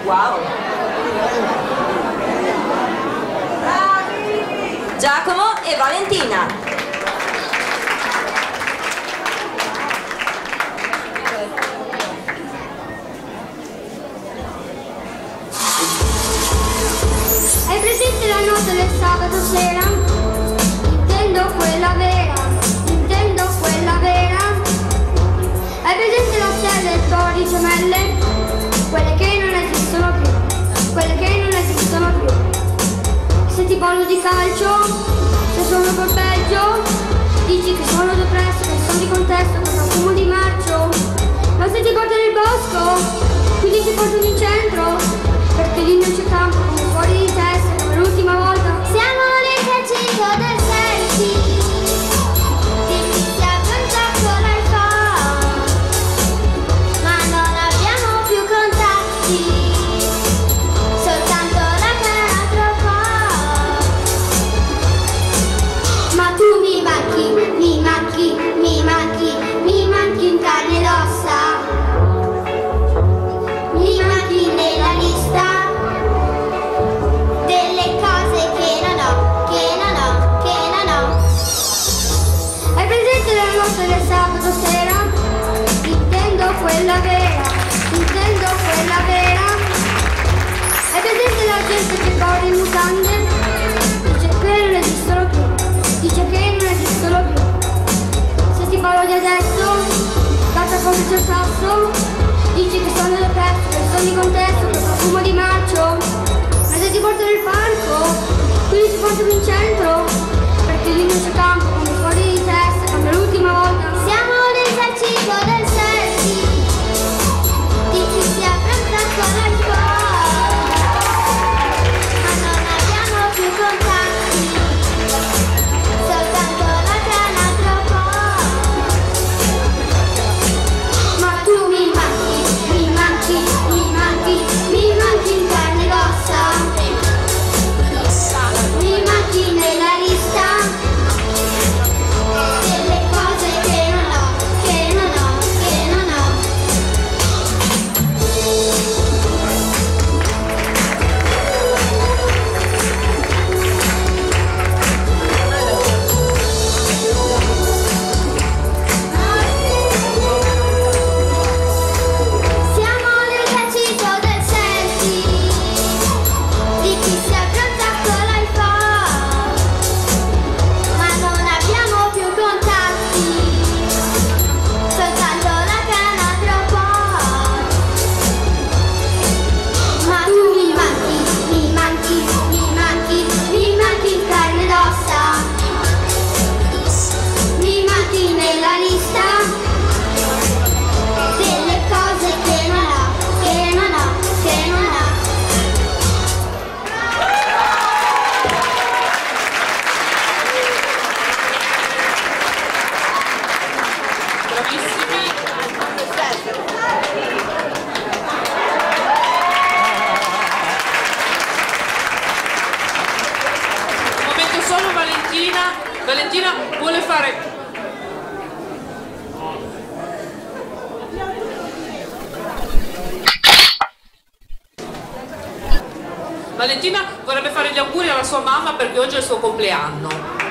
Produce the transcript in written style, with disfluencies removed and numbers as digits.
Wow. Giacomo e Valentina. Hai presente la notte del sabato sera? Intendo quella vera, intendo quella vera. Hai presente la stella e le torri gemelle? Quelle che non esistono più, quelle che non esistono più. Se ti parlo di calcio, se sono col peggio, dici che sono depresso, che sono di contesto, che profumo di marcio. Ma se ti porto nel bosco, quindi ti porto in centro, perché lì non c'è campo, come fuori di testa, come l'ultima volta. Siamo l'esercito del selfie, di chi si apre un sacco l'iPhone, ma non abbiamo più contatti, soltanto la canatropop. Ma tu mi manchi, mi manchi, mi manchi, mi manchi in carne ed ossa. Mi manchi nella lista delle cose che non ho, che non ho, che non ho. Hai presente la notte del sabato sera? Intendo quella vera, intendo quella vera. Hai presente la gente che corre in mutande? Dice che non esistono più, dice che non esistono più. Se ti parlo di adesso, cazza come c'è il sasso, dici che sono depresso, che sono di contesto, che profumo di marcio. Ma se ti porto nel parco, quindi ti porto in centro, perché lì non c'è campo, come fuori di testa, come l'ultima volta. Siamo l'esercito del selfie, di chi si apre un sacco l'iPhone, ma non abbiamo più contatti, soltanto la canatropop. Ma tu mi manchi, mi manchi, mi manchi, mi manchi in carne ed ossa. Mi manchi nella lista delle cose che non ho, che non ho, che non ho. Siamo l'esercito del selfie, di chi si apre un sacco l'iPhone, ma non abbiamo più contatti, soltanto la canatropop. Ma tu mi manchi, mi manchi, mi manchi, mi manchi in carne ed ossa. Mi manchi nella lista delle cose che non ho, che non ho, che non ho. Bravissimi. Un momento solo, Valentina. Valentina vuole fare... Valentina vorrebbe fare gli auguri alla sua mamma perché oggi è il suo compleanno.